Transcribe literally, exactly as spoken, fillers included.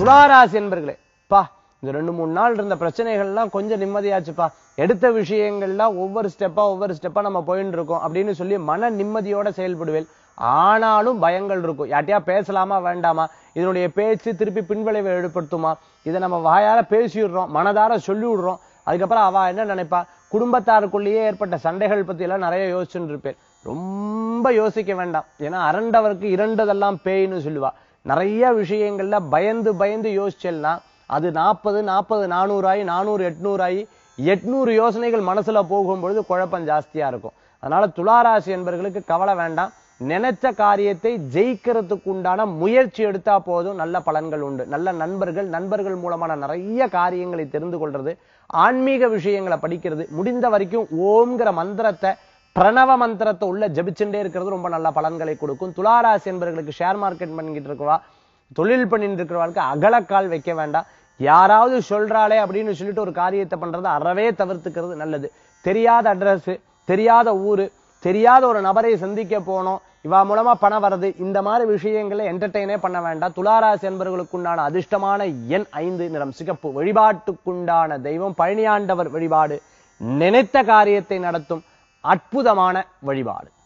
துளாராசி என்பர்களே, பா இந்த ரெண்டு மூணு நாள் இருந்த பிரச்சனைகள்லாம் கொஞ்சம் நிம்மதியாச்சுப்பா, எடுத்த விஷயங்கள்லாம் ஒவ்வொரு ஸ்டெப்பா ஒவ்வொரு ஸ்டெப்பா நம்ம போயிட்டு இருக்கோம் அப்படின்னு சொல்லி மன நிம்மதியோட செயல்படுவேன். ஆனாலும் பயங்கள் இருக்கும். யார்ட்டையா பேசலாமா வேண்டாமா, இதனுடைய பேச்சு திருப்பி பின்விளைவை ஏற்படுத்துமா, இதை நம்ம வாயார பேசிடுறோம், மனதார சொல்லி விடுறோம், அதுக்கப்புறம் அவ என்ன நினைப்பா, குடும்பத்தாருக்குள்ளேயே ஏற்பட்ட சண்டைகள் பத்தி எல்லாம் நிறைய யோசிச்சுட்டு இருப்பேன். ரொம்ப யோசிக்க வேண்டாம். ஏன்னா அரண்டவருக்கு இரண்டதெல்லாம் பேய்னு சொல்லுவா. நிறைய விஷயங்கள்ல பயந்து பயந்து யோசிச்சேன்னா அது நாற்பது நாற்பது நானூறு ஆகி நானூறு எட்நூறு ஆகி எட்நூறு யோசனைகள் மனசுல போகும்பொழுது குழப்பம் ஜாஸ்தியா இருக்கும். அதனால துளாராசி என்பவர்களுக்கு கவலை வேண்டாம். நினைச்ச காரியத்தை ஜெயிக்கிறதுக்கு உண்டான முயற்சி எடுத்தா போதும், நல்ல பலன்கள் உண்டு. நல்ல நண்பர்கள், நண்பர்கள் மூலமான நிறைய காரியங்களை தெரிந்து கொள்றது, ஆன்மீக விஷயங்களை படிக்கிறது, முடிந்த வரைக்கும் ஓம்ங்கிற மந்திரத்தை, பிரணவ மந்திரத்தை உள்ள ஜபிச்சுட்டே இருக்கிறது ரொம்ப நல்ல பலன்களை கொடுக்கும். துளாராசி என்பவர்களுக்கு ஷேர் மார்க்கெட் பண்ணிக்கிட்டு இருக்கிறவா, தொழில் பண்ணிட்டு இருக்கிறவர்களுக்கு அகலக்கால் வைக்க வேண்டாம். யாராவது சொல்றாளே அப்படின்னு சொல்லிட்டு ஒரு காரியத்தை பண்றது அறவே தவிர்த்துக்கிறது நல்லது. தெரியாத அட்ரஸ், தெரியாத ஊரு, தெரியாத ஒரு நபரை சந்திக்க போனோம், இவா மூலமா பணம் வருது, இந்த மாதிரி விஷயங்களை என்டர்டெயினே பண்ண வேண்டாம். துளாராசி என்பவர்களுக்குண்டான அதிர்ஷ்டமான எண் ஐந்து, நிறம் சிகப்பு. வழிபாட்டுக்குண்டான தெய்வம் பழனியாண்டவர் வழிபாடு நினைத்த காரியத்தை நடத்தும் அற்புதமான வழிபாடு.